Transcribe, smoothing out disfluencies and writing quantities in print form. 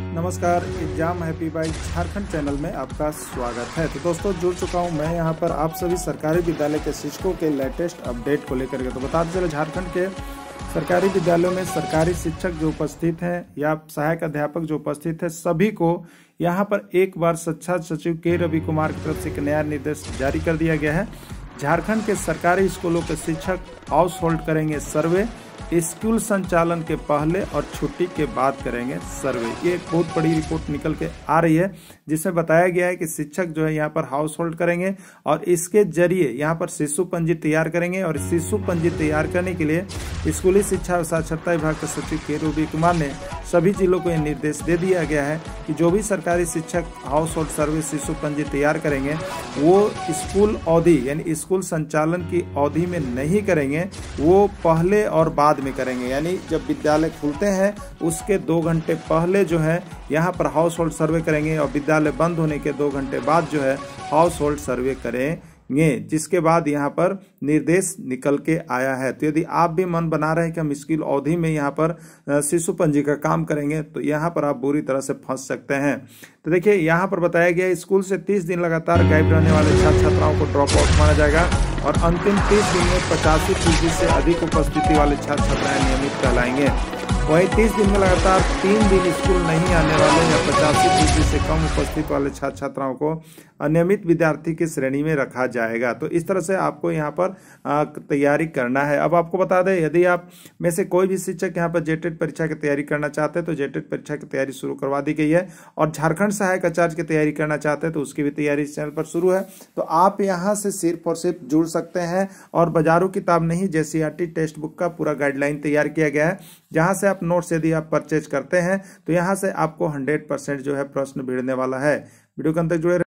नमस्कार, exam happy by Jharkhand channel में आपका स्वागत है। तो दोस्तों, जुड़ चुका हूं मैं यहां पर आप सभी सरकारी विद्यालय के शिक्षकों के लेटेस्ट अपडेट को लेकर के। तो बताते चले, झारखंड के सरकारी विद्यालयों में सरकारी शिक्षक जो उपस्थित हैं या सहायक अध्यापक जो उपस्थित है, सभी को यहां पर एक बार शिक्षा सचिव के रवि कुमार की तरफ से एक नया निर्देश जारी कर दिया गया है। झारखंड के सरकारी स्कूलों के शिक्षक हाउस होल्ड करेंगे सर्वे, स्कूल संचालन के पहले और छुट्टी के बाद करेंगे सर्वे। ये एक बहुत बड़ी रिपोर्ट निकल के आ रही है, जिसमें बताया गया है कि शिक्षक जो है यहाँ पर हाउस होल्ड करेंगे और इसके जरिए यहाँ पर शिशु पंजी तैयार करेंगे। और शिशु पंजी तैयार करने के लिए स्कूली शिक्षा और साक्षरता विभाग के सचिव के रवि कुमार ने सभी जिलों को यह निर्देश दे दिया गया है कि जो भी सरकारी शिक्षक हाउस होल्ड सर्वे शिशु पंजी तैयार करेंगे वो स्कूल अवधि यानी स्कूल संचालन की अवधि में नहीं करेंगे, वो पहले और बाद में करेंगे। यानी जब विद्यालय खुलते हैं उसके 2 घंटे पहले जो है यहाँ पर हाउस होल्ड सर्वे करेंगे और विद्यालय बंद होने के 2 घंटे बाद जो है हाउस होल्ड सर्वे करेंगे, जिसके बाद यहाँ पर निर्देश निकल के आया है। तो यदि आप भी मन बना रहे हैं कि हम स्कूल अवधि में यहाँ पर शिशु पंजी का काम करेंगे, तो यहाँ पर आप बुरी तरह से फंस सकते हैं। तो देखिए, यहाँ पर बताया गया स्कूल से 30 दिन लगातार गायब रहने वाले छात्र छात्राओं को ड्रॉप आउट माना जाएगा और अंतिम 30 दिन में 85% से अधिक उपस्थिति वाले छात्र छात्राएं नियमित कहलाएंगे। वहीं 30 दिन में लगातार 3 दिन स्कूल नहीं आने वाले या 85% से कम उपस्थित वाले छात्र छात्राओं को अनियमित विद्यार्थी की श्रेणी में रखा जाएगा। तो इस तरह से आपको यहाँ पर तैयारी करना है। अब आपको बता दें, यदि आप में से कोई भी शिक्षक यहाँ पर जेटेट परीक्षा की तैयारी करना चाहते हैं तो जेटेट परीक्षा की तैयारी शुरू करवा दी गई है। और झारखंड सहायक आचार्य की तैयारी करना चाहते हैं तो उसकी भी तैयारी इस चैनल पर शुरू है। तो आप यहाँ से सिर्फ और सिर्फ जुड़ सकते हैं और बाजारू किताब नहीं, जेसीईआरटी टेक्स्ट बुक का पूरा गाइडलाइन तैयार किया गया है, जहाँ से आप नोट्स यदि आप परचेज करते हैं तो यहाँ से आपको 100% जो है प्रश्न भिड़ने वाला है। वीडियो के अंत तक जुड़े